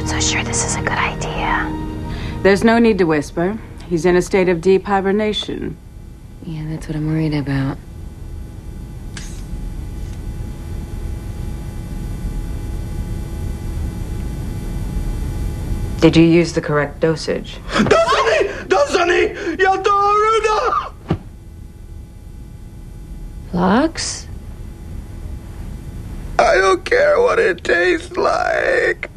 not so sure this is a good idea. There's no need to whisper. He's in a state of deep hibernation. Yeah, that's what I'm worried about. Did you use the correct dosage? Dosani! Yaldaruda! Phlox? I don't care what it tastes like.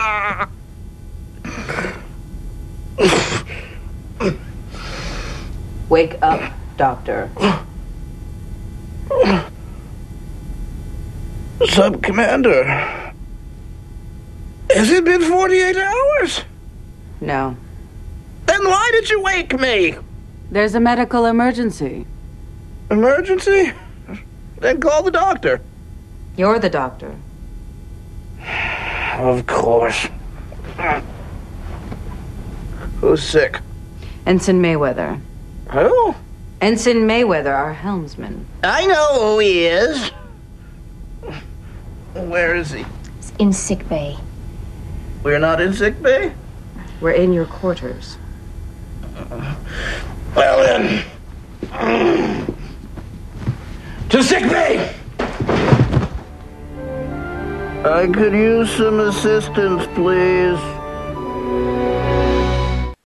Wake up, Doctor. Sub-Commander, has it been 48 hours? No. Then why did you wake me? There's a medical emergency. Emergency? Then call the doctor. You're the doctor. Of course. Who's sick? Ensign Mayweather. Who? Ensign Mayweather, our helmsman. I know who he is. Where is he? He's in sick bay. We're not in sick bay? We're in your quarters. Well then. To sick bay! I could use some assistance, please.